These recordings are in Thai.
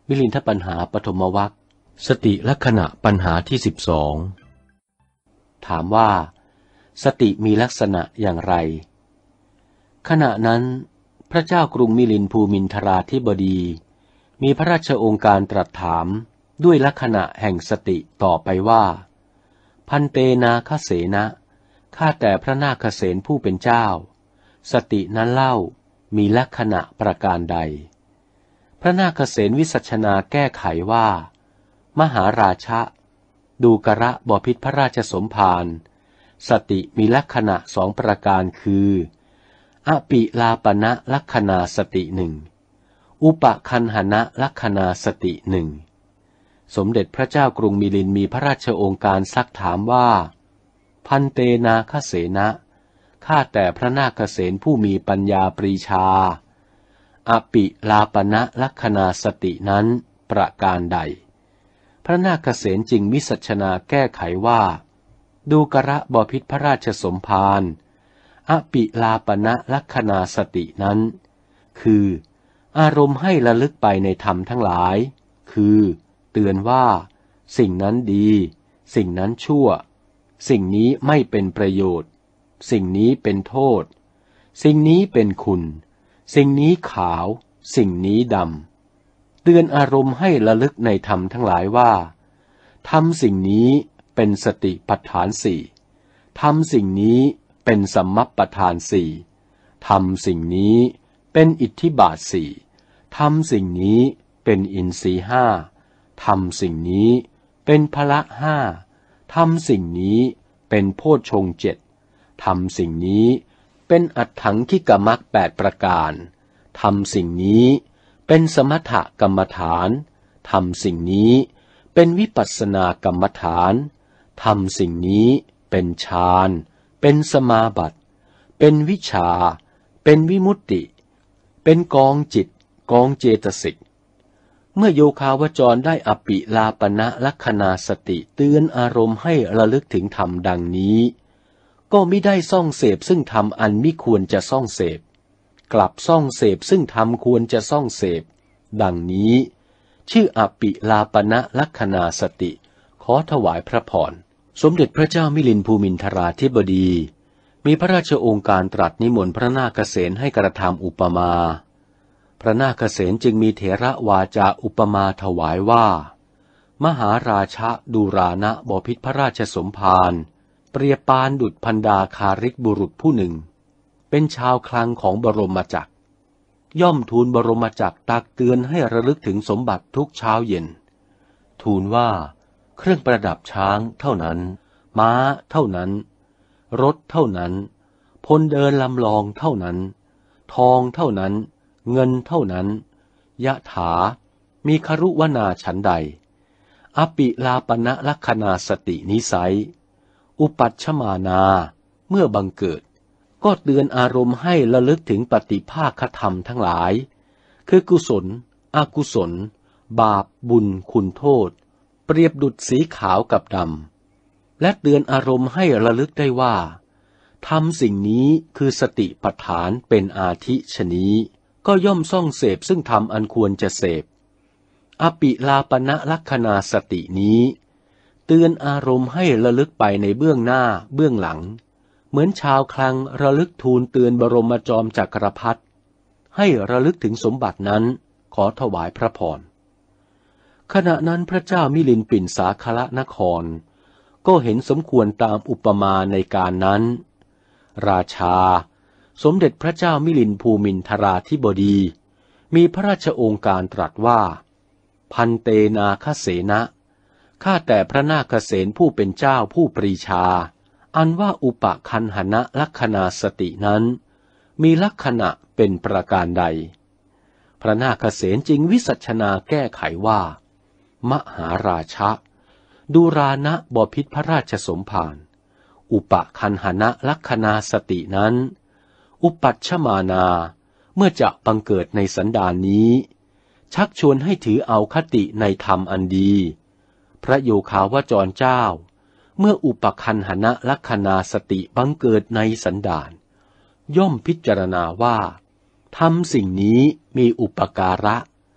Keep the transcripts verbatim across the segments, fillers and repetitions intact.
มิลินทปัญหาปฐมวรรคสติลักษณะปัญหาที่สิบสองถามว่าสติมีลักษณะอย่างไรขณะนั้นพระเจ้ากรุงมิลินภูมินทราธิบดีมีพระราชโองการตรัสถามด้วยลักษณะแห่งสติต่อไปว่าพันเตนาคเสนะข้าแต่พระนาคเสนผู้เป็นเจ้าสตินั้นเล่ามีลักษณะประการใดพระนาคเสนวิสัชนาแก้ไขว่ามหาราชะดูกระบพิตรพระราชสมภารสติมีลักษณะสองประการคืออปิลาปณะลักษณาสติหนึ่งอุปคันหณะลักษณาสติหนึ่งสมเด็จพระเจ้ากรุงมิลินมีพระราชโองการซักถามว่าพันเตนาคเสนะข้าแต่พระนาคเสนผู้มีปัญญาปรีชาอปิลาปณะลักษณาสตินั้นประการใดพระนาคเสนจึงวิสัชนาแก้ไขว่าดูกระบพิตรพระราชสมภารอปิลาปณะลักษณาสตินั้นคืออารมณ์ให้ระลึกไปในธรรมทั้งหลายคือเตือนว่าสิ่งนั้นดีสิ่งนั้นชั่วสิ่งนี้ไม่เป็นประโยชน์สิ่งนี้เป็นโทษสิ่งนี้เป็นคุณสิ่งนี้ขาวสิ่งนี้ดำเตือนอารมณ์ให้ระลึกในธรรมทั้งหลายว่าทำสิ่งนี้เป็นสติปัฏฐานสี่ทำสิ่งนี้เป็นสัมมัปปทานสี่ทำสิ่งนี้เป็นอิทธิบาทสี่ทำสิ่งนี้เป็นอินทรีย์ห้าทำสิ่งนี้เป็นพละห้าทำสิ่งนี้เป็นโพชฌงค์เจ็ดทำสิ่งนี้เป็นอัตถังคิกมรรคแปดประการทำสิ่งนี้เป็นสมถกรรมฐานทำสิ่งนี้เป็นวิปัสสนากรรมฐานทำสิ่งนี้เป็นฌานเป็นสมาบัติเป็นวิชาเป็นวิมุตติเป็นกองจิตกองเจตสิกเมื่อโยคาวจรได้อปิลาปณะลักษณาสติเตือนอารมณ์ให้ระลึกถึงธรรมดังนี้ก็มิได้ซ่องเสพซึ่งธรรมอันมิควรจะซ่องเสพกลับซ่องเสพซึ่งธรรมควรจะซ่องเสพดังนี้ชื่ออปิลาปณะลักษณาสติขอถวายพระพรสมเด็จพระเจ้ามิลินภูมินทราธิบดีมีพระราชโองการตรัสนิมนต์พระนาคเสนให้กระทำอุปมาพระนาคเสนจึงมีเถระวาจาอุปมาถวายว่ามหาราชะดูรานะบพิตรพระราชสมภารเปรียบปานดุจพันดาคาริกบุรุษผู้หนึ่งเป็นชาวคลังของบรมจักรย่อมทูลบรมจักรตักเตือนให้ระลึกถึงสมบัติทุกเช้าเย็นทูลว่าเครื่องประดับช้างเท่านั้นม้าเท่านั้นรถเท่านั้นพลเดินลำลองเท่านั้นทองเท่านั้นเงินเท่านั้นยะถามีครุวนาฉันใดอปิลาปณะลักษณาสตินิสัยอุปัชฌมานาเมื่อบังเกิดก็เตือนอารมณ์ให้ระลึกถึงปฏิภาคธรรมทั้งหลายคือกุศลอกุศลบาปบุญคุณโทษเปรียบดุจสีขาวกับดำและเตือนอารมณ์ให้ระลึกได้ว่าทำสิ่งนี้คือสติปัฏฐานเป็นอาทิชนี้ก็ย่อมซ่องเสพซึ่งธรรมอันควรจะเสพอปิลาปณะลักษณาสตินี้เตือนอารมณ์ให้ระลึกไปในเบื้องหน้าเบื้องหลังเหมือนชาวคลังระลึกทูลเตือนบรมจอมจักรพรรดิให้ระลึกถึงสมบัตินั้นขอถวายพระพรขณะนั้นพระเจ้ามิลินปิ่นสาคละนครก็เห็นสมควรตามอุปมาในการนั้นราชาสมเด็จพระเจ้ามิลินภูมินทราธิบดีมีพระราชโองการตรัสว่าพันเตนาคเสนะข้าแต่พระนาคเสนผู้เป็นเจ้าผู้ปรีชาอันว่าอุปคันหณะลักษณาสตินั้นมีลักษณะเป็นประการใดพระนาคเสนจึงวิสัชนาแก้ไขว่ามหาราชะดูรานะบพิตรพระราชสมภารอุปคันหณะลักษณาสตินั้นอุปัชฌมานาเมื่อจะบังเกิดในสันดานนี้ชักชวนให้ถือเอาคติในธรรมอันดีพระโยคาวจรเจ้าเมื่ออุปคันหณะลักษณาสติบังเกิดในสันดานย่อมพิจารณาว่าทำสิ่งนี้มีอุปการะ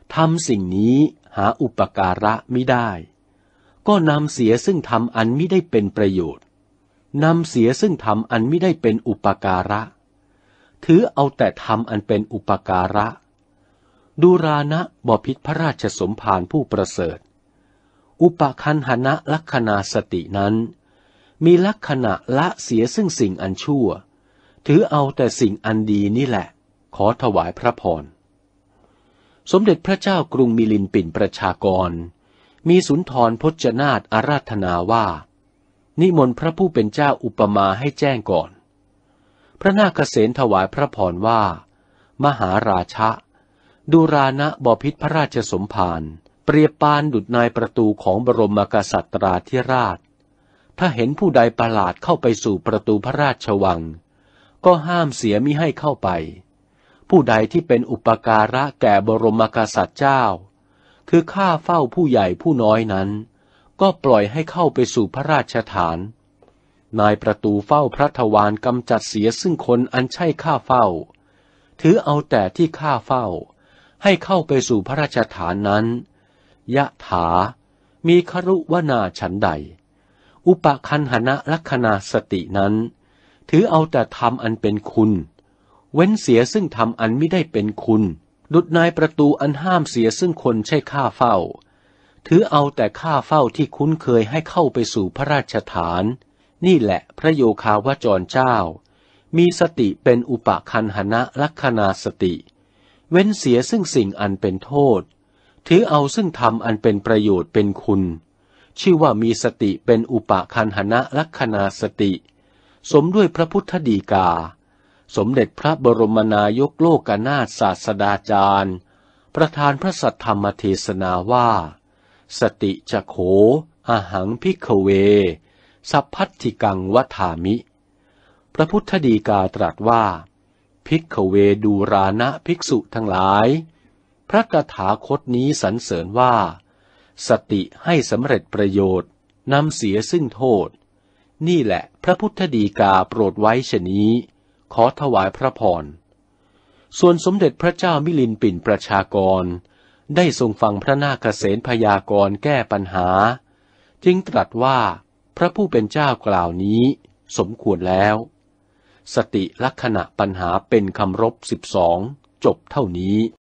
ทำสิ่งนี้หาอุปการะมิได้ก็นำเสียซึ่งทำอันมิได้เป็นประโยชน์นำเสียซึ่งทำอันมิได้เป็นอุปการะถือเอาแต่ทำอันเป็นอุปการะดูรานะบพิตรพระราชสมภารผู้ประเสริฐอุปคันหนะลักขณาสตินั้นมีลักษณะละเสียซึ่งสิ่งอันชั่วถือเอาแต่สิ่งอันดีนี่แหละขอถวายพระพรสมเด็จพระเจ้ากรุงมิลินปินประชากรมีสุนทรพจนาถอาราธนาว่านิมนต์พระผู้เป็นเจ้าอุปมาให้แจ้งก่อนพระนาคเษนถวายพระพรว่ามหาราชะดูรานะบพิตรพระราชสมภารเปรียบปานดุจนายประตูของบรมกษัตราธิราชถ้าเห็นผู้ใดประหลาดเข้าไปสู่ประตูพระราชวังก็ห้ามเสียมิให้เข้าไปผู้ใดที่เป็นอุปการะแก่บรมกษัตริย์เจ้าคือข้าเฝ้าผู้ใหญ่ผู้น้อยนั้นก็ปล่อยให้เข้าไปสู่พระราชฐานนายประตูเฝ้าพระทวารกำจัดเสียซึ่งคนอันใช่ข้าเฝ้าถือเอาแต่ที่ข้าเฝ้าให้เข้าไปสู่พระราชฐานนั้นยะถามีครุวนาฉันใดอุปคันหนะลักขณาสตินั้นถือเอาแต่ธรรมอันเป็นคุณเว้นเสียซึ่งธรรมอันไม่ได้เป็นคุณดุจนายประตูอันห้ามเสียซึ่งคนใช่ข้าเฝ้าถือเอาแต่ข้าเฝ้าที่คุ้นเคยให้เข้าไปสู่พระราชฐานนี่แหละพระโยคาวจรเจ้ามีสติเป็นอุปคันหนะลักขณาสติเว้นเสียซึ่งสิ่งอันเป็นโทษถือเอาซึ่งธรรมอันเป็นประโยชน์เป็นคุณชื่อว่ามีสติเป็นอุปคันหนะลักขณาสติสมด้วยพระพุทธดีกาสมเด็จพระบรมนายกโลกนาถศาสดาจารย์ประธานพระสัทธรรมเทศนาว่าสติจะโขอหังภิกขเวสัพพัทธิกังวัฏฐามิพระพุทธดีกาตรัสว่าภิกขเวดูรานะภิกษุทั้งหลายพระตถาคตนี้สรรเสริญว่าสติให้สำเร็จประโยชน์นำเสียซึ่งโทษนี่แหละพระพุทธดีกาโปรดไว้ฉะนี้ขอถวายพระพรส่วนสมเด็จพระเจ้ามิลินปินประชากรได้ทรงฟังพระนาคเษนพยากรณ์แก้ปัญหาจึงตรัสว่าพระผู้เป็นเจ้ากล่าวนี้สมควรแล้วสติลักขณะปัญหาเป็นคำรบสิบสองจบเท่านี้